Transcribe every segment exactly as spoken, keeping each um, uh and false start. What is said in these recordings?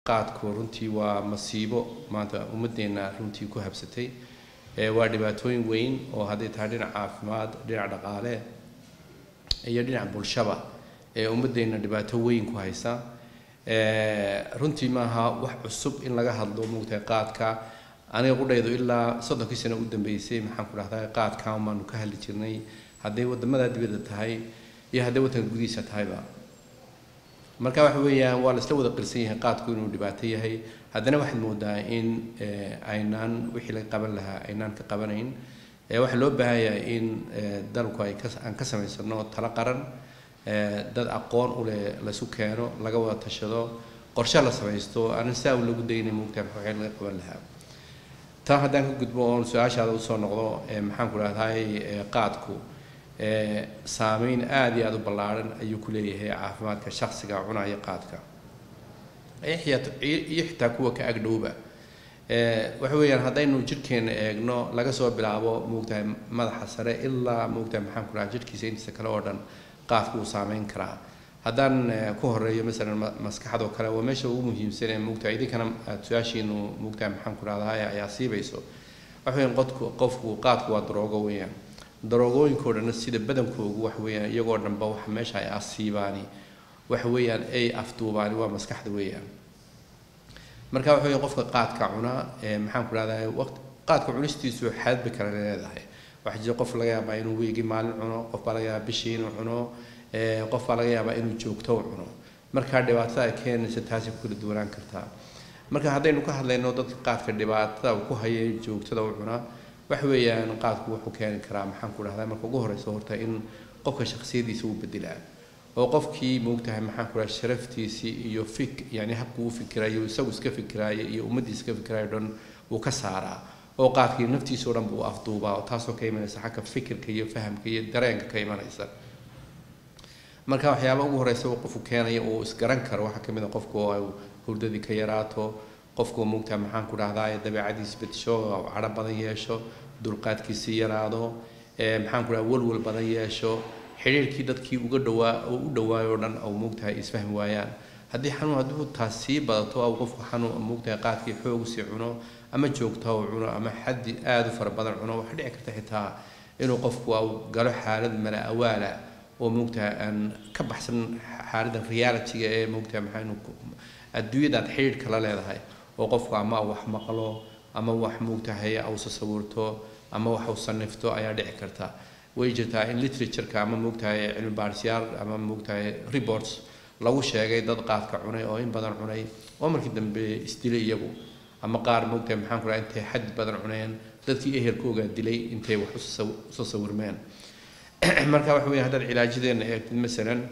qaadku runtii waa masiibo maanta ummadeena runtii ku habsatay ee waa dhibaatooyin weyn oo haday tahay dhinaca caafimaad dhinaca dhaqaale iyo dhinaca bulshada ee ummadeena dhibaato weyn ku haysa ee runtii maaha wax cusub in laga hadlo moogtahay qaadka aniga qudhaydo ilaa soddonkii sano u dambeysay maxaan ku dhahdaa qaadka maanu ka hadli jirnay haday wadamada dibadda tahay iyo haday wadanka gudihiisa tahayba marka waxa weeyaan waa la isla wada qirsan yahay qaadku inuu dhibaato yahay haddana waxaad moodaa in aynaan wixii laga qaban lahaa aynaan ka qabanayn ee waxa loo baahan yahay in dalku ay aan ka samaysano tala qaran dad aqoon u leh la isu keeno laga wada tashado qorshe la samaysto aan saa u lagu daynay moogtahay waxa laga qaban lahaa taa haddaan ka gudbo oon su-aashaada usoo noqdo maxaan ku dhahdaay qaadku saameyn aad iyo aad u ballaaran ayuu ku leeyahay caafimaadka shakhsiga cunaya qaadka iyo xitaa kuwa ka agdhowba waxa weeyaan haddaynu jirkeena eegno laga soo bilaabo moogtahay madaxa sare ilaa moogtahay maxaan ku dhahaa jirkiisa intiisa kale oo dhan qaadku uu saameyn karaa haddaan ku horeeyo masalan maskaxda oo kale waa meesha ugu muhiimsan ee moogtahay idinkana aad su-aashiinu moogtahay maxaan ku dhahdaa ayaa siibayso waxa weeyaan qofku qofku qaadku waa daroogo weeyaan daroogooyinkoo dhan sida badankoogu wax weeyaan iyagoo dhanba wax meesha ay asiibaani wax weeyaan ay afduubaani waa maskaxda weeyaan marka waxa weeyaan qofka qaadka cuna ee maxaan ku dhahdaa waqti qaadka cunistiisu xadba kala leedahay waxa jira qof laga yaabaa inuu weegi maalin cuno qof baa laga yaabaa bishii inuu cuno ee qof baa laga yaabaa inuu joogto cuno marka dhibaatada ay keenaysa taasi ku kala duwanaan kartaa marka haddaynu ka hadlayno dadka qaadka dhibaatada ku haya joogtada u cuna wax weeyaan qaadku wuxuu keeni karaa maxaan ku dhahdaa marka ugu horeyso horta in qofka shakhsiyadiisa uu bedelaa oo qofkii moogtahay maxaan ku dhahdaa sharaftiisii iyo fik yani habku uu fikirayo isagu iska fikiraayo iyo ummaddiisa iska fikiraayo dhan uu ka saaraa oo qaadkii naftiisa oo dhan buu afduubaa oo taasoo ka imanaysa xagga fikirka iyo fahamka iyo dareenka ka imanaysa marka waxyaaba ugu horeysa uu qofku keenayo uu isgaran karo waxaa ka mid ah qofku oo hurdadii ka yaraato qofku moogtahay maxaan ku dhahdaa dabeecadiisa bedsho oo cadho badan yeesho dulqaadkiisa yaraado ee maxaan ku dhahdaa walwal badan yeesho xiriirkii dadkii uga dhawaa oo u dhawaayo dhan oo moogtahay isfahmi waayaan haddii xanuun hadduu taas sii badato oo qofku xanuun moogtahay qaadkii xoog si cuno ama joogto oo cuno ama xaddi aad u fara badan cuno waxa dhici karta xitaa inuu qofku uu galo xaalad mala awaala oo moogtahay aan ka baxsan xaaladda reality-ga ee moogtahay maxaan adduunyada xiriirka la leedahay oo qofku ama wax maqlo ama wax moogtahay au sawirto ama wax uu sanifto ayaa dhici karta way jirtaa in literature-ka ama moogtahay cilmi baarisyaal ama moogtahay reports lagu sheegay dad qaadka cunay oo in badan cunay oo markii dambe isdilay iyagu ama qaar moogtahay maxaan ku dhahay intay xad badan cuneen dadkii ehelkooga dilay intay wax u soo sawirmeen marka waxa weeye haddaad cilaajadeena eegtid masalan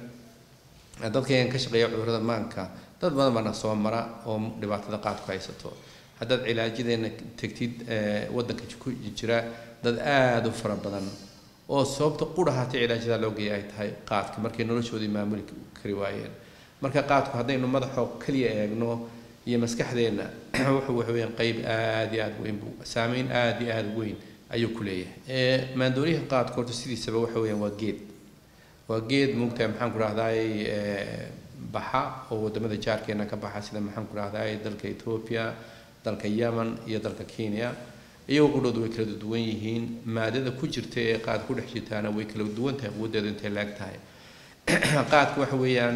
dadkeen ka shaqeeya cudurrada maanka dad badan bana soo mara oo dhibaatada qaadku haysato haddaad cilaajadeena tagtid waddanka ku jira dad aad u fara badan oo sababta qudhahaatay cilaajada loo geeyay ay tahay qaadka markay noloshoodii maamuli kari waayeen marka qaadku haddaynu madaxoo kaliya eegno iyo maskaxdeena wuxuu waxa weeyaan qayb aad iyo aad weyn buu saameyn aad iyo aad weyn ayuu ku leeyahay maandooriyaha qaadka horta sidiisaba waxa weeyaan waa geed waa geed moogtahay maxaan ku dhahdaay baxa oo wadamada jaarkeena ka baxa sida maxaan ku dhahdaay dalka Ethiopia dalka Yemen iyo dalka Kenya iyagoo qudhoodu way kala duwan yihiin maadada ku jirta ee qaad ku dhex jirtaana way kala duwan tahay quwadeedu intay laag tahay qaadku waxa weeyaan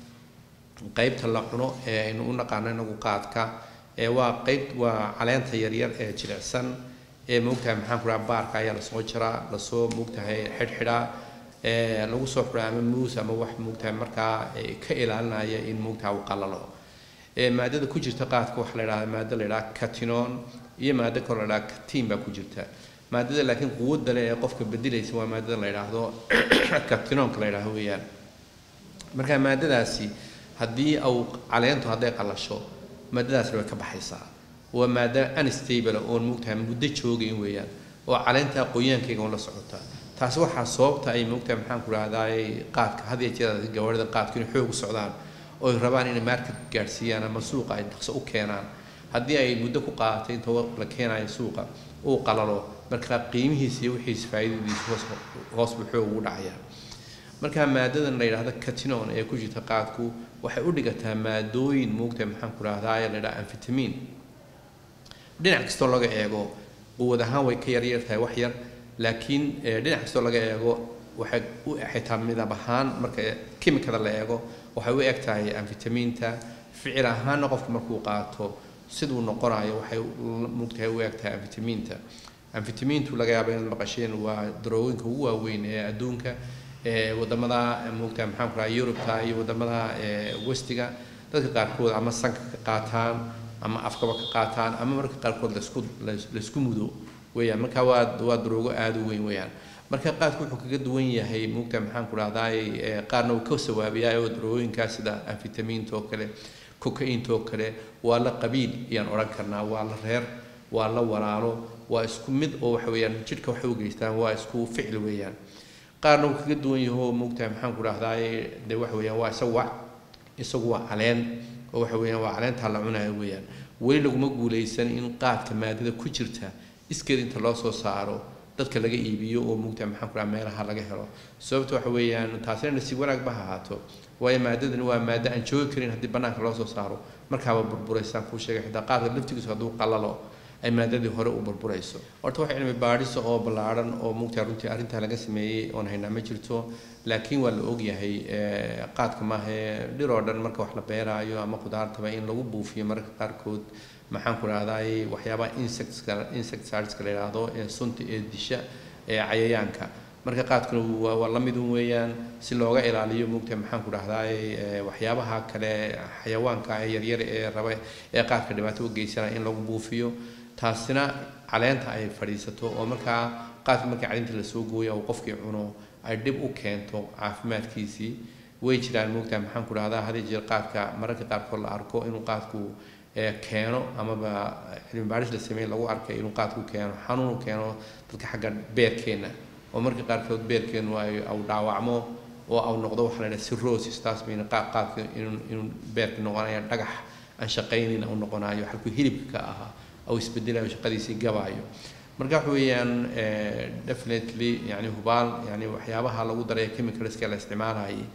qaybta la cuno ee aynu u naqaano inagu qaadka ee waa qayb waa caleenta yaryar ee jilicsan ee moogtahay maxaan ku dhahaa baarka ayaa lasoo jaraa lasoo moogtahay xidhxidhaa ee lagu soo xuraa ama muus ama wax moogtahay markaa ka ilaalinaya in moogtahay uu qalalo ee maadada ku jirta qaadka waxa la yiraahdaa maadada la yiraahdo cathinone iyo maadada kale la yiraahdo catine baa ku jirta maadada laakiin quwadda leh ee qofka bedelaysa waa maadada la yiraahdo cathinone ka la yiraahdo weeyaan marka maadadaasi haddii au caleentu hadday qalasho maadadaas way ka baxaysaa waa maada unstable oo moogtahay muddo joogay weeyaan oo caleenta qoyaankayga oo la socota taas waxa sababta ay moogtahay maxaan ku raahday qaadka hadii jeeda gawaarida qaadka inay xoog u socdaan oo ay rabaan inay market gaarsiiyaan ama suuqa ay dhaqso u keenaan haddii ay muddo ku qaadatay inta la keenayo suuqa uu qalalo marka qiimihiisa iyo wixiisa faa'iidadiisa hoos hoos buu xoog ugu dhacayaa marka maadadan la yiraahdo cathinone ee ku jirta qaadku waxay u dhigataa maadooyin moogtahay maxaan ku raahdaa la yiraahdo amphetamine dhinac kasta laga eego quwad ahaan way ka yar yar tahay wax yar laakiin dhinac kasta laga eego waxay u xitaa midab ahaan marka chemical la eego waxay u eg tahay amphetamine-ta ficil ahaan qofku markuu qaato sidoo noqonayo waxay moogtahay u eg tahay amphetamine-ta amphetamine-tu laga yaabo in maqasheen waa darooyinka ugu waaweyn ee adduunka ee wadamada moogtahay maxaan ku raahdaa Europe iyo wadamada westiga dadka qaarkood ama sanka ka qaataan ama afkaba ka qaataan ama marka qaarkood la isku la isku mudo weeyaan marka waa waa daroogo aad u weyn weeyaan marka qaadku wuxuu kaga duwan yahay moogtahay maxaan ku raahdaa qaarna uu ka sawaabiyaa oo darooyinka sida amphetamine to kale cocaine to kale waa la qabiil iyaan oran karnaa waa la reer waa la walaalo waa isku mid oo wax weeyaan jidhka wax u geystaan waa isku ficil weeyaan qaarna uu kaga duwan yahay moogtahay maxaan ku raahdaa de wax weeyaan waa isagu isagu waa caleen oo wax weeyaan waa caleenta la cunayo weeyaan weli laguma guuleysan in qaadka maadada ku jirta iskeed inta loo soo saaro dadka laga iibiyo oo moogtahay maxaan ku raahdaa meelaha laga helo sababtoo wax weeyaan taasina si wanaag ba haato way maadadan waa maada aan joogi karin hadii banaanka loo soo saaro markaaba burburaysan ku sheegay xitaa qaadka laftigiisu haduu qalalo ay maadadii hore u burburayso horta wax cilmi baadhis oo balaaran oo moogtahay runtii arinta laga sameeyay oo haynaa ma jirto laakiin waa la og yahay qaadka ma aha dhir oo dhan marka wax la beeraayo ama qudaartaba in lagu buufiyo marka qaarkood maxaan ku raahdaa waxyaaba insects insecticides la yiraahdo ee sunta ee disha ee cayayaanka marka qaadkuna waa la mid weeyaan si looga ilaaliyo moogtahay maxaan ku raahdaa waxyaabaha kale xayawaanka yar yar ee raba ee qaadka dhibaato u geysanaya in lagu buufiyo taasina caleenta ay fadhiisato oo marka qaadka marka caleenta la soo gooyo oo qofkii cuno ay dib u keento caafimaadkiisii way jiraan moogtahay maxaan ku raahdaa hadii jeer qaadka mararka qaarkood la arko inuu qaadku keeno ama ba cilmi baadhis la sameeyay lagu arkay inuu qaadku keeno xanuun keeno dadka xagga beerkeena oo marka qaarkood beerkeenu ay aw dhaawacmo oo aw noqdo waxa la yiraahdo cirrhosis taas meena qaadka inuu inuu beerka noqonayo dhagax aan shaqaynin oo noqonayo halku hilibka aha أو يسبدلها شقديسي جبايو مرجع حويان definitely يعني هبال يعني وحيابها لو دري chemicals كلا استعمالها هي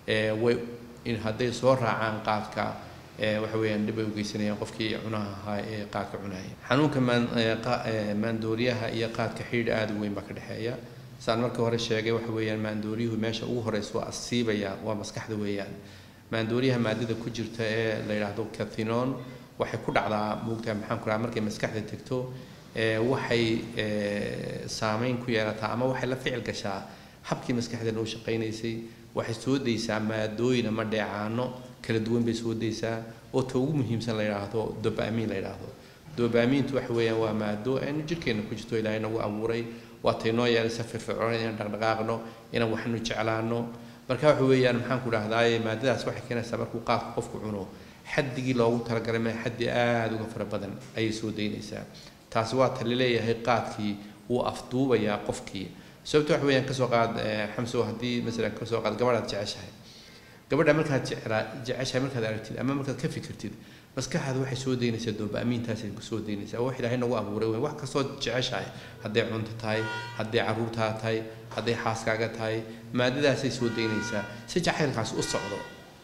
وإن هذا صور عن قاتك وحويان دبي وجيسني قفكي عناها هاي قاتك عناها حنون كمان مندوريها هي قاتك حيد آد وين بكر حياة سان مركب هذا الشيء وحويان مندوريه وماشى أوه رسوا الصيبة يا ومسكح ذويان مندوريها مادة كجرتة لا يرادو كاتينون waxay ku dhacdaa moogtahay maxaan ku rahaa markay maskaxda tagto ee waxay saameyn ku yeelataa ama waxay la ficil gashaa habkii maskaxda loo shaqeynaysay waxay soo deysaa maadooyin ama dheecaano kala duwan bay soo deysaa oo ta ugu muhiimsan la yiraahdo dopamine la yiraahdo dopamine wax weeyaan waa maado aan jirkeena ku jirto ilaahay nagu abuuray waa taynoo yeelaysa firfircoon inaan dhaqdhaqaaqno inaan waxnu jeclaano marka wax weeyaan maxaan ku raahdaa maadadaas waxay keenaysaa markuu qaadku qofku cuno حدي لو ترى قرمه حدي آد وقفر بدن أي سودين إنسان تاسوات اللي ليه هي قاتكي وأفضوبة يا قفكي سبتوا حويا كسو قاد حمسوا هدي مثلا كسو قاد قبل هتجعشها قبل عملك هتجعشها عملك هذا أرتيد أما عملك كيف كرتيد بس كهذا واحد سودين يسدوا بأمين تاسين سودين يسا واحد هنا وأبو روي واحد كسو جعشها هدي عنت تاي هدي عروتها تاي هدي حاسكاجا تاي ما ده سي سودين يسا سجحيل خاص الصعود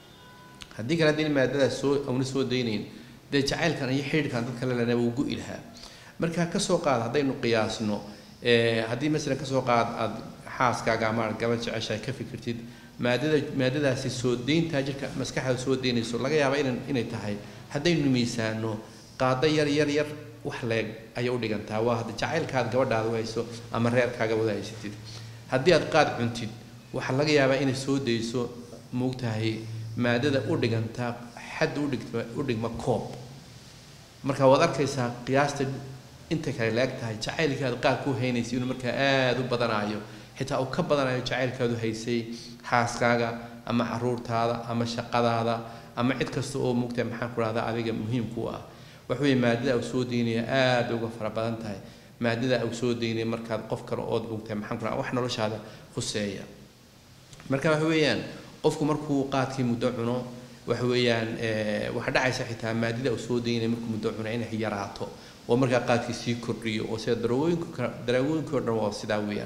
هدي كان دين مادة سو أو نسوا دينين ده جعل كان يحيد كان تذكر لنا وجو إلها مركها كسوقات هذا إنه قياس إنه هدي مثلا كسوقات حاس كجامار قبل عشان كيف كرتيد مادة مادة سو دين تاجر مسكها سو دين يسول لقى يا بين إنه تهاي هذا إنه ميسانه قاضي ير ير ير وحلاق أيودي كان توا هذا جعل كان قبل هذا ويسو أمر رير كجا وذا يستيد هدي أتقاد عنتيد وحلاق يا بين سو ديسو موقتها maadada u dhiganta xad u dhigto u dhigma koob marka wad arkaysaa qiyaasta inta kale laagtahay jacaylkaad qaar ku haynaysi inuu marka aad u badanayo xitaa uu ka badanayo jacaylkaadu haysay xaaskaaga ama caruurtaada ama shaqadaada ama cid kasta oo mugtay maxaan ku raahdaa adiga muhiim ku ah wax weey maadada uu soo diinaya aad uga fara badan tahay maadada uu soo diinay markaad qof kale oo mugtay maxaan ku raahdaa wax noloshaada khuseeya marka wax weeyaan qofku markuu qaadkii muddo cuno wax weeyaan ee waxa dhacaysa xitaa maadada uu soo deynay markuu muddo cuno inay yaraato oo marka qaadkii sii kordhiyo oo sida darooyinka darooyinka oo dhan waa sida weeyaan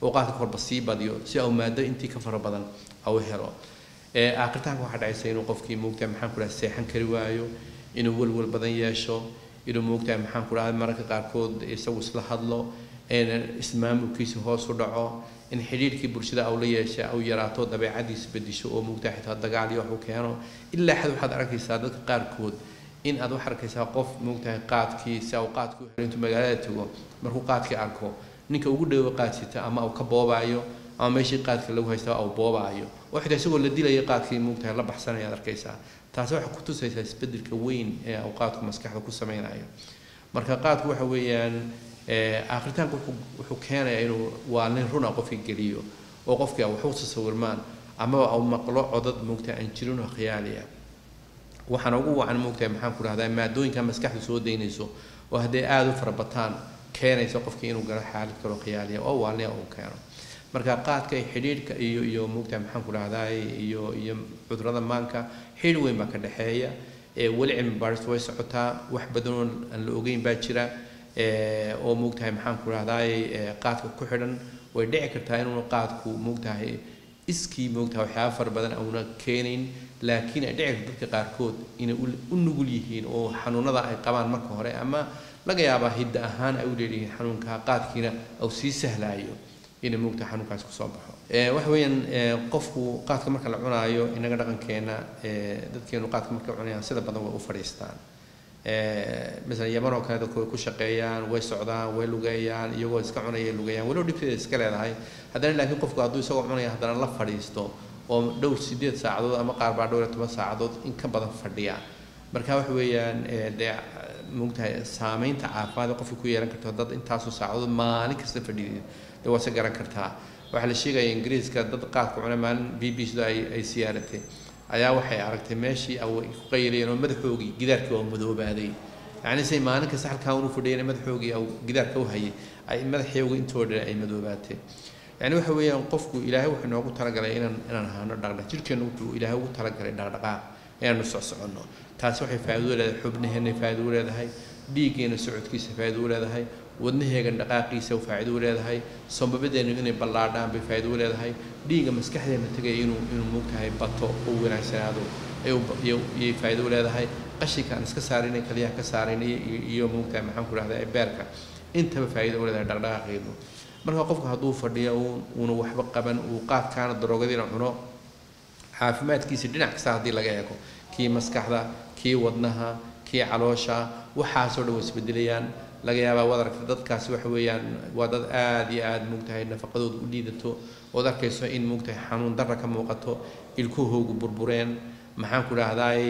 oo qaadka korba sii badiyo si uu maado intii ka fara badan au helo ee aakhirtaanka waxa dhacaysa inuu qofkii moogtaa maxaan ku rahaa seexan kari waayo inuu walwal badan yeesho inuu moogtaa maxaan ku rahaa mararka qaarkood isagu isla hadlo in ismaamulkiisa hoos u dhaco in xiriirkii bulshada uu la yeeshay au yaraato dabeecadiisa bedisho oo moogtaa xitaa dagaal iyo wax uu keeno ilaa xad waxaad arkaysaa dadka qaarkood in aad wax arkaysaa qof moogtaa qaadkii si uu qaadku intuu magaalada tago markuu qaadkii arko ninka ugu dhow qaadsita ama uu ka boobayo ama meeshii qaadka lagu haysto uu boobayo oo xitaa isagoo la dilay qaadkii moogtaa la baxsanaya arkaysaa taas waxa ku tusaysaa isbedelka weyn ee uu qaadku maskaxda ku sameeyo marka qaadku waxa weeyaan ee aakhirtaanku wuxuu keenayaa inuu waa nin runa qofkii geliyo oo qofkii wuxuu sawirmaan ama uu maqlo codad moogtaa aan jirin oo khiyaaliya waxaan ugu wacan moogtaa maxaan ku rahdaa maadooyinka maskaxdu soo deynayso oo haddii aad u farabataan keenaysa qofkii inuu galo xaalad kale khiyaaliya oo waaliya uu keeno marka qaadka xiriirka iyo iyo moogtaa maxaan ku rahdaa iyo iyo cudurada maanka xiriir weyn baa ka dhaxeeya ee wali cilmi baaris way socotaa wax badan oo aan la ogeyn baa jira ee oo moogtaa maxaan ku rahdaa qaadka ku xidhan way dhici kartaa inuu qaadku moogtaa iskii moogtaa waxyaabo fara badan auna keenin laakiin ay dhici dadka qaarkood inay u nugul yihiin oo xanuunada ay qabaan marka hore ama laga yaabaa hidda ahaan ay u leeyihiin xanuunka qaadkiina oo si sahlaayo in moogtaa xanuunkaas ku soo baxo ee wax weeyaan qofku qaadka marka la cunaayo inaga dhaqankeena ee dadkeenu qaadka marka cunayaan sida badan way u fadhiistaan ee mesela yaman oo kale dadku ku shaqeeyaan way socdaan way lugeeyaan iyagoo iska cunaya lugeeyaan walow dhibkeeda iska leedahay haddana laakiin qofku hadduu isagoo cunaya haddana la fadhiisto oo dhowr sideed saacadood ama qaar baa dhowr toban saacadood in ka badan fadhiya marka wax weeyaan ee moogtahay saameynta caafimaad qofku ku yeelan karto dad intaas oo saacadood maalin kasta fadhiyay de waa garan kartaa waxa la sheegay ingiriiska dad qaadka cunay maalin B B C da ay ay siyaaratay ayaa waxay aragtay meeshii ay ku qayliyeen oo madaxoogii gidaarkii oo madoobaaday yani say maalin kasta halka uu fadhiyay madaxoogii oo gidaarka u hayay ay madaxoogii intooda ay madoobaatay يعني waxa weeyaan qofku ilaahay wuxuu noogu talagalay inaan inaan ahaano dhaqdhaqaaq jirkeenu wuxuu ilaahay ugu talagalay dhaqdhaqaaq inaan socsocono taas waxay faa'iido u leedahay xubnaheena faa'iido u leedahay dhiigeena socodkiisa faa'iido u leedahay wadnaheega dhaqaaqiisa faa'iido u leedahay sambabadeena inay ballaadhaan bay faa'iido u leedahay dhiiga maskaxdeena tagay inuu inuu moogtahay bato oo wanaagsanaado ay ay faa'iido u leedahay qashinka aan iska saarinay kaliya ka saarinay iyo moogtahay maxaan ku raahdaa beerka intaba faa'iido u leedahay dhaqdhaqaaqeedu marka qofku hadduu fadhiyo uu waxba qaban uu qaadkaana daroogadina cuno caafimaadkiisa dhinac kasta haddii laga eego kii maskaxda kii wadnaha kii caloosha waxaasoo dhan way isbedelayaan laga yaabaa wadarka dadkaasi waxa weeyaan waa dad aad iyo aad moogtahay nafaqadooda u liidato ood arkayso in moogtahay xanuun darra ka muuqato ilkuhoogu burbureen maxaan ku dhahdaay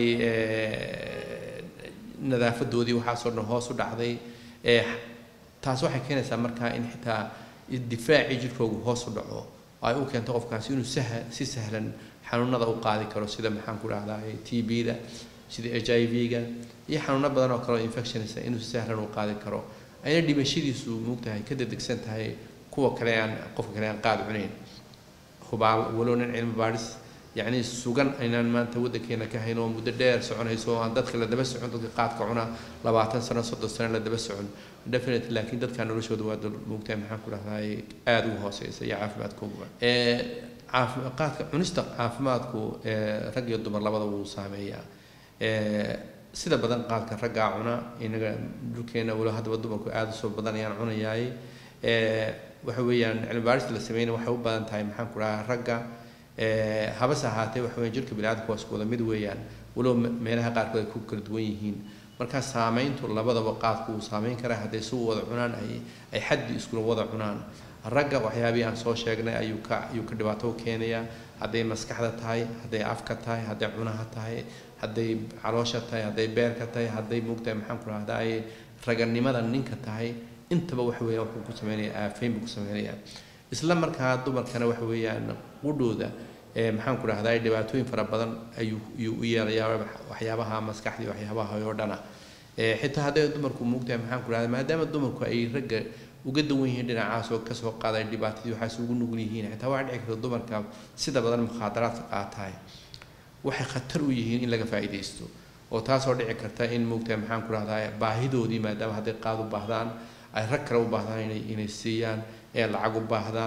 nadaafadoodii waxaasoo dhan hoos u dhacday taas waxay keenaysaa markaa in xitaa difaaci jirkoogu hoos u dhaco ay u keento qofkaasi inuu sahal si sahlan xanuunada u qaadi karo sida maxaan ku dhahdaay T B da sida H I V ga iyo xanuuno badan oo kale infections inuu si sahlan u qaadi karo ayna dhimashadiisu moogtahay ka dadegsan tahay kuwa kale aan qofka kale aan qaad cunayn hubaal waloonan cilmi baaris يعني سوغان aynaan maanta wadankeena ka hayno muddo dheer soconayso aan dadka la daba socon dadka qaadka cuna labaatan sano soddon sano la daba socon definitely laakiin dadka noloshooda waa dad moogtahay maxaan ku dhahday aad u hooseysa iyo caafimaadkooda ee caafimaadka cunista caafimaadku ee rag iyo dumar labada uu saameeyaa ee sida badan qaadka ragga cuna inaga dhulkeena wala hadaba dumarku aad u soo badan ayaan cunayaay ee waxa weeyaan cilmi baaris la sameeyay waxa u baahan tahay maxaan ku dhahaa ragga ee habas ahaatay waxa weeyaan jirka bini'aadamku waa isku wada mid weeyaan walow meelaha qaarkood ay ku kala duwan yihiin marka saameyntu labadaba qaadku uu saameyn kara haday soo wada cunaan ay ay xaddi isku wada cunaan ragga waxyaabihi aan soo sheegnay ayuu ka ayuu ka dhibaato keenaya haday maskaxda tahay haday afka tahay haday cunaha tahay haday caloosha tahay haday beerka tahay haday moogtahay maxaan ku raahdaa raganimada ninka tahay intaba wax weeyaan wuxuu ku sameeyaa aafeen ku sameeyaa isla markaa dumarkana wax weeyaan qudhooda ee maxaan ku raahdaa dhibaatooyin fara badan ayuu u yeelayaa waxyaabaha maskaxda waxyaabaha oo dhana ee xitaa haday dumarku moogtahay maxaan ku raahdaa maadaama dumarku ay ragga uga dawan yihiin dhinacaas oo ka soo qaaday dhibaatadii waxa isugu nugul yihiin xitaa waxa dhici karta dumarka sida badan mukhadaraadka qaataay waxay khatar u yihiin in laga faa'iideysto oo taas oo dhici karta in moogtahay maxaan ku raahdaa baahidoodii maadaama haday qaad u baahdaan ay rag kale u baahdaan inay inay siiyaan ee lacag u baahdaan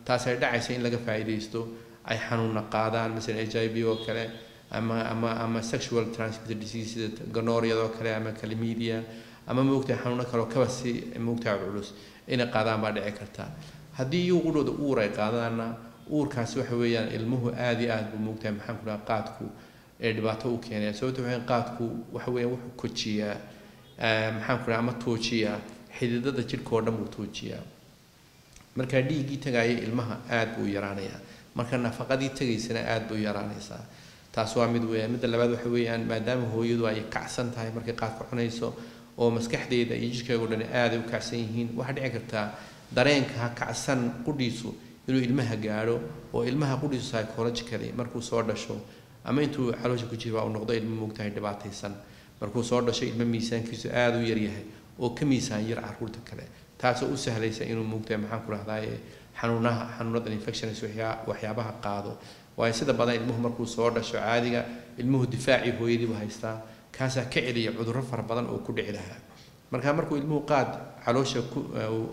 taas ay dhacaysa in laga faa'iideysto ay xanuun qaadaan mesela H I V oo kale ama ama ama sexual transmitted disease sida gonorrhea oo kale ama chlamydia ama moogta xanuun kale oo ka wasi moogta culus in qaadaan baa dhici karta haddii uu qudhooda uur ay qaadaana uurkaas waxa weeyaan ilmuhu aad iyo aad buu moogta maxaan ku dhahaa qaadku ee dhibaato u keenaya sababtoo ah qaadku waxa weeyaan wuxuu kojiyaa maxaan ku dhahaa ama toojiyaa xididada jirka oo dhan uu toojiyaa marka dhiigii tagaaya ilmaha aad buu yaraanaya marka nafaqadii tagaysana aad buu yaraanaysaa taas waa mid weeyaan midda labaad waxa weeyaan maadaama hooyadu ay kacsan tahay markay qaadka cunayso oo maskaxdeeda iyo jirkeedu dhan aad u kacsan yihiin waxa dhici karta dareenka kacsan qudhiisu inuu ilmaha gaaro oo ilmaha qudhiisu psychologically markuu soo dhasho ama intuu caloosha ku jiro uu noqdo ilmo moogtahay dhibaataysan markuu soo dhasho ilmo miisaankiisu aad u yar yahay oo ka miisaan yar carruurta kale taasoo u sahlaysa inuu moogtahay maxaan ku rahdaay xanuunaha xanuunada infections waxyaabaha qaado waayo sida badan ilmuhu markuu soo dhasho caadiga ilmuhu difaaci hooyadiiba haystaa kaasaa ka celiya cudurro fara badan oo ku dhici lahaa marka markuu ilmuhu qaad caloosha ku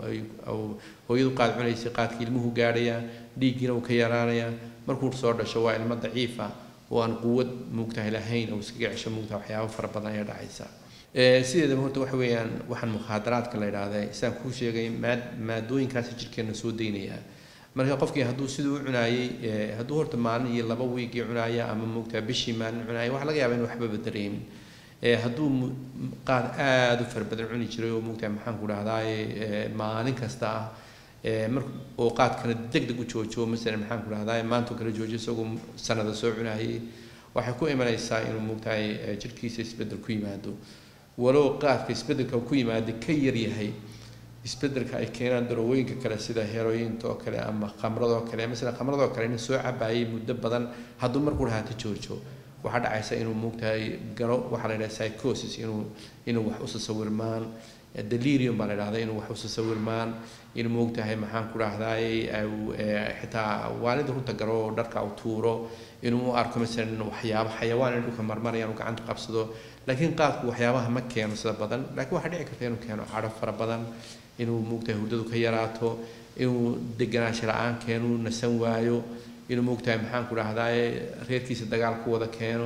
hooyadu qaad cunaysay qaadkii ilmuhu gaadhaya dhiiggiina uu ka yaraanaya markuu soo dhasho waa ilmo daciif ah oo aan quwad moogtahay lahayn oo iskaga cesho moogtahay waxyaabo fara badan ayaa dhacaysa sideedaba horta waxa weeyaan waxaan mukhaadaraadka la yidhaahdaa isaan kuu sheegay maadooyinkaasi jirkeena soo daynaya marka qofkii hadduu siduu u cunaayay hadduu horta maalin iyo laba wiigii cunaaya ama moogtahay bishii maalin cunaaya waxa laga yaabaa in waxbaba dareemin hadduu qaad aad u fara badan cuni jiray oo moogtahay maxaan ku dhahdaa maalin kasta ah mar oo qaadkana degdeg u joojo mesela maxaan ku dhahdaa maanta kala joojo isagoo sanada soo cunaayay waxay ku imanaysaa inuu moogtahay jirkiisa isbedel ku yimaado walow qaadka isbedelka ku yimaado ka yar yahay isbedelka ay keenaan darooyinka kale sida herointa oo kale ama khamrada oo kale mesela khamrada oo kale in soo cabaayay muddo badan hadduu markuu dhahaato joojo waxa dhacaysa inuu moogtahay garo waxa la yiraahdaa psychosis inuu inuu wax u sawirmaan delirium baa la yiraahdaa inuu wax u sawirmaan inuu moogtahay maxaan ku dhahdaay xitaa waalida runta garo dharka uu tuuro inuu arko mesela waxyaabo xayawaan inuu ka marmarayaan uu gacanta qabsado laakiin qaadku waxyaabaha ma keeno sida badan laakiin waxa dhici karta inuu keeno cadho fara badan inuu moogtahay hurdadu ka yaraato inuu deganaansho la'aan keeno nasan waayo inuu moogtahay maxaan ku dhahdaay reerkiisa dagaal ku wada keeno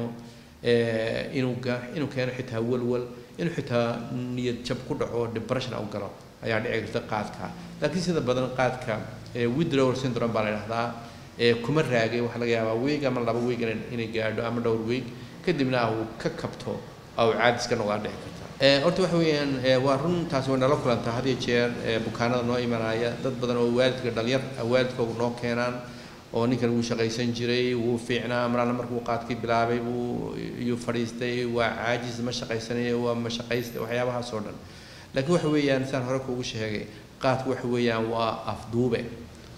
inuu inuu keeno xitaa walwal inuu xitaa niyad jab ku dhaco depression u galo ayaa dhici karta qaadka laakiin sida badan qaadka withdrawal syndrome baa la yiraahdaa kuma raagay waxa laga yaabaa weeg ama laba weeg inay gaadho ama dhowr weeg kadibna uu ka kabto أو عاد سكان وقاعد يحكي. أرتو حويان وارن تاسو نلا كلان تهدي شير بكانا نوعي منايا ضد بدن أوالد كدالير أوالد كو نوع كينان أو نيكن وشقي سنجري وفعنا أمرنا مركوقات كي بلابي ويفريستي وعاجز مشقي سنة ومشقيست وحيابها صورنا. لكن وحويان إنسان هركو وش هيك قات وحويان وأفضوبة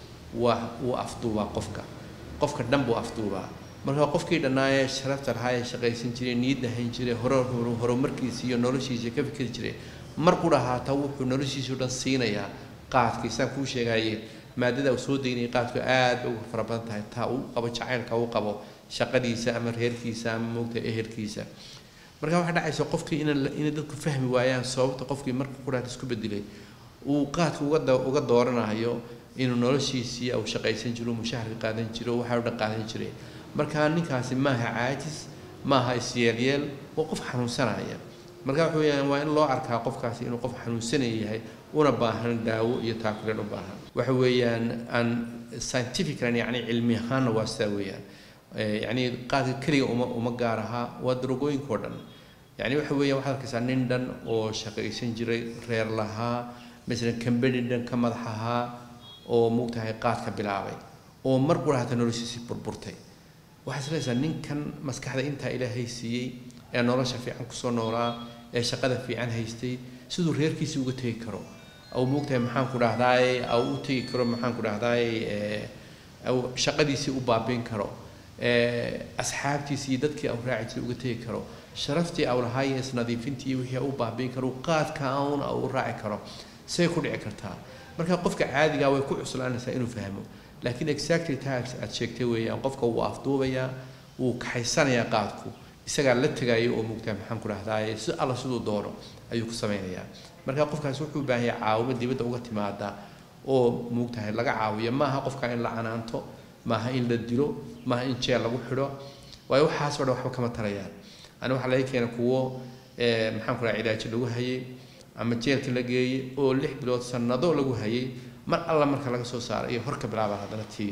وأفضوبة قفكا قفكا دمبو أفضوبة. marka qofkii dhanaaya sharafta lahaay shaqaysan jiray niyadda hayn jiray horo horumarkiisa iyo noloshiisa ka fikir jiray markuu dhahaata wuxuu noloshiisa dhan siinayaa qaadkiisa ku sheegay maadada uu soo deynay qaadku aad ugu farabadan tahay taa uu qabo jacaylka uu qabo shaqadiisa ama reerkiisa ama moogta ehelkiisa marka waxa dhacaysa qofkii in in dadku fahmi waayaan sababta qofkii markuu ku dhaad isku bedelay uu qaadku uga uga dooranayo inuu noloshiisa uu shaqaysan jiro mushaharka qaadan jiro waxa uu dhaqaadan jiray marka ninkaasi maaha caajis maaha isyeel oo qof xanuunsanaya marka wuxuu yahay waa in loo arkaa qofkaasi inuu qof xanuunsanaya yahay una baahan daawo iyo taakuleen u baahan waxa weeyaan an scientifically yani cilmi ahaan waa sidaa weeyaan yani qaadka kaliya uma uma gaar aha waa darogooyinkoo dhan yani waxa weeyaan waxaad arkaysaa nin dhan oo shaqaysan jiray reer lahaa masalan kambani dhan ka madax ahaa oo moogtahay qaadka bilaabay oo mar quraata noloshiisii burburtay waxaa isleeyahay ninkan maskaxda inta ilaahay siiyay ee nolosha fiican ku soo noolaa ee shaqada fiican haystay sidoo reerkiisa uga tagi karo aw moogtahay maxaan ku dhahdaay aw u tagi karo maxaan ku dhahdaay ee aw shaqadiisa u baabin karo ee asxaabtiisa iyo dadkii aw raaciisa uga tagi karo sharaftii aw lahaay is nadiifintii wixii u baabin karo qaadka aan aw raaci karo say ku dhici kartaa marka qofka caadiga way ku cuslaanaysaa inuu fahmo لكن exactly tax أتشكته ويا قفك وافضو ويا وكحسنا قادكو يسقى لتجاي ومقتنع محن كل هذا سؤال الله سود دوره أيوك سمعنا يا مركب قفك سوحو به عاوم دي بدأ وقت ما هذا oo moogtahay laga caawiyo maaha qofka in la canaanto maaha in la dilo maaha in jeel lagu xidho way waxaas wada waxba kama tarayaan ana waxa laga keenay kuwo ee maxaan ku raacay cilaaj lagu hayay ama jeelka la geeyay oo lix bilood sanado lagu hayay mar alla marka laga soo saaray iyo horka bilaaba hadana tii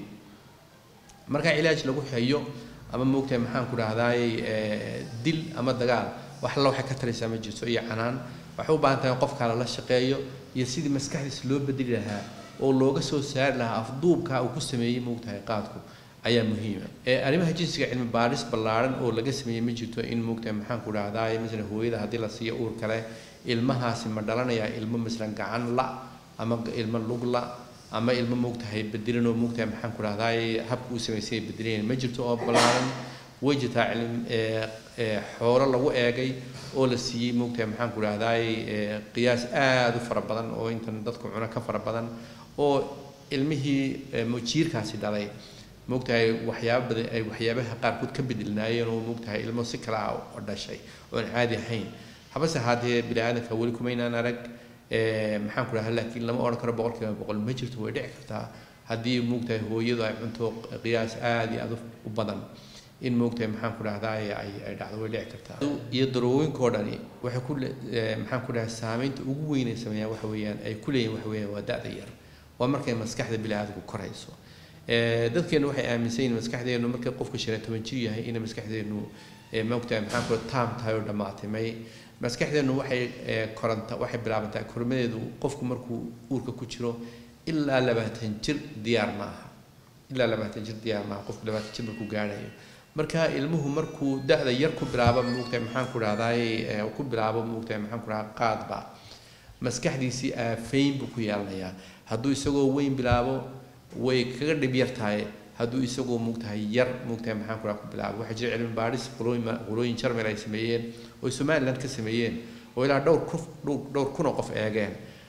marka cilaaj lagu hayo ama moogtahay maxaan ku raahday ee dil ama dagaal wax la waxa ka taraysa ma jirto iyo canaan waxa u baahan tahay qofka la shaqeeyo iyo sidii maskaxdiisa loo bedeli lahaa oo looga soo saari lahaa afduubka uu ku sameeyay moogtahay qaadku ayaa muhiim ah ee arrimaha jinsiga cilmi baaris ballaaran oo laga sameeyay ma jirto in moogtahay maxaan ku raahday mesela hooyada hadii la siiyo uur kale ilmahaasi ma dhalanaya ilmo mesela gacan la ama ilmo lug la ama ilmo moogtahay bedelino moogtahay maxaan ku raahday habka uu sameeyay bedeleen ma jirto oo ballaaran wajita cilmi ee xoolo lagu eegay oo la siiyay moogtahay maxaan ku raahday qiyaas aad u fara badan oo intan dadku cuna ka fara badan oo ilmihii mujiirkaasi dhalay moogtahay waxyaabo badan ay waxyaabaha qaar kood ka bedelnaayeen oo moogtahay ilmo si kala ah oo dhashay oo aan caadi ahayn habase haddii bilaadanka wali kuma inaan arag ee maxaan ku raahday laakiin lama oran karo boqolkiiba boqol ma jirto way dhici kartaa haddii moogtahay hooyadu ay cunto qiyaas aad iyo aad u badan in moogtahay maxaan ku raahday ay ay dhacdo way dhici kartaa iyo darooyinka dhani waxa ku maxaan ku raahday saameynta ugu weyn ee sameeyaa waxa weeyaan ay ku leeyihiin waxa weeyaan waa da'da yar waa markay maskaxda bilaadanku korayso ee dadkeenu waxay aaminsan yihiin maskaxdeenu markay qofka shan iyo toban jir yahay in maskaxdeenu ee moogtahay maxaan ku taam tahay oo dhamaatay maskaxdeenu waxay koranta waxay bilaabantaa kormadeedu qofku markuu uurka ku jiro ilaa labaatan jir diyaar maaha ilaa labaatan jir diyaar maaha qofku labaatan jir markuu gaarayo marka ilmuhu markuu da'da yar ku bilaabo moogtahay maxaan ku raahday ku bilaabo moogtahay maxaan ku raahday qaadba maskaxdiisii aafayn buu ku yeelanayaa hadduu isagoo weyn bilaabo way kaga dhib yar tahay hadduu isagoo moogtahay yar moogtahay maxaan ku raahday ku bilaabo waxa jira cilmi baaris qolooyin jarmal ay sameeyeen oo Soomaaliland ka sameeyeen oo ilaa dhowr qof dhowr kun oo qof eegeen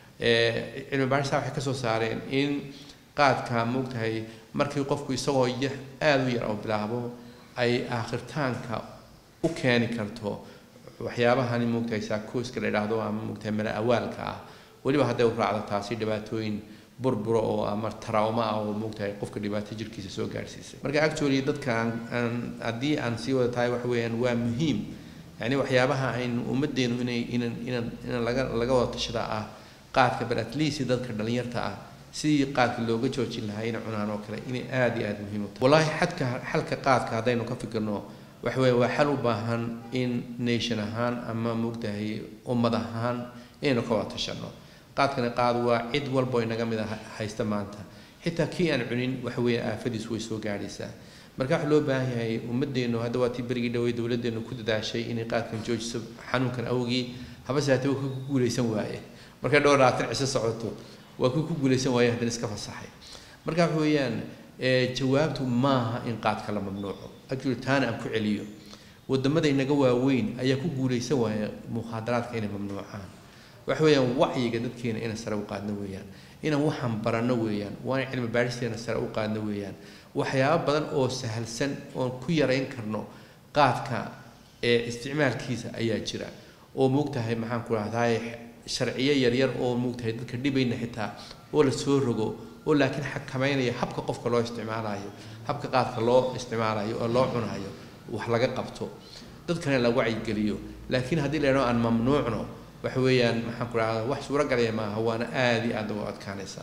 ee cilmi baaris waxay ka soo saareen in qaadka moogtahay markii qofku isagoo aad u yar oo bilaabo ay aakhirtaanka u keeni karto waxyaabahan moogtahay saakooska la yiraahdo ama moogtahay mala awaalka ah waliba haday u raacdo taasi dhibaatooyin burburo oo ama trauma oo moogtahay qofka dhibaato jirkiisa soo gaarsiisay marka actually dadka aan hadii aan sii wada tahay wax weeyaan waa muhiim yani waxyaabaha ay ummadeenu inay inaan inaan laga laga wada tashada ah qaadka bal at least dadka dhalinyarta ah si qaadka looga joojin lahaa in cunaan oo kale in aad iyo aad muhiim u tahay wallahi xadka xalka qaadka hadaynu ka fikirno wax weey waa xal u baahan in nation ahaan ama moogtahay ummad ahaan inaynu ka wada tashano qaadkana qaad waa cid walba inaga mid ah haysta maanta xitaa kii aan cunin wax weey aafadiis way soo gaaraysaa marka wax loo baahan yahay ummadeenu hadda waa tii berigi dhaway dawladeenu ku dadaashay in qaadkan joojiso xanuunkan awgii haba saatay ku guuleysan waaye marka dhowr laatan cisho socoto waa ku guuleysan waaye haddana iska fasaxay marka wax weeyaan ee jawaabtu maaha in qaadka la mamnuuco actually taana aan ku celiyo wadamada inaga waaweyn ayaa ku guuleysan waaye muxaadaraadka inay mamnuucaan wax weeyaan wacyiga dadkeena in sare u qaadno weeyaan inaan waxaan barano weeyaan waa cilmi baaristeena sare u qaadno weeyaan waxyaabo badan oo sahalsan oo ku yareyn karno qaadka ee isticmaalkiisa ayaa jira oo moogtahay maxaan ku raahday sharciyo yar yar oo moogtahay dadka dhibayna xitaa oo la soo rogo oo laakiin xakameynaya habka qofka loo isticmaalayo habka qaadka loo isticmaalayo oo loo cunayo wax laga qabto dadkana la wacyi geliyo laakiin hadii la yiraahdo aan mamnuucno wax weeyaan maxaan ku raahday wax suura galaya ma aha waana aad iyo aad u adkaanaysa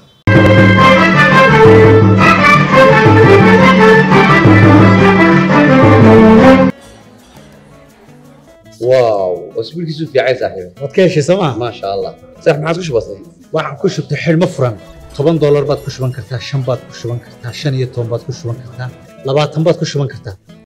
واو اسبوع كيسو في عايز صاحبي wadkeeshi sama ما شاء الله صح ما عادش بسيط waxaan ku shubtay xilmo furan toban dollar baad ku shuban kartaa shan baad ku shuban kartaa shan iyo toban baad ku shuban kartaa labaatan baad ku shuban kartaa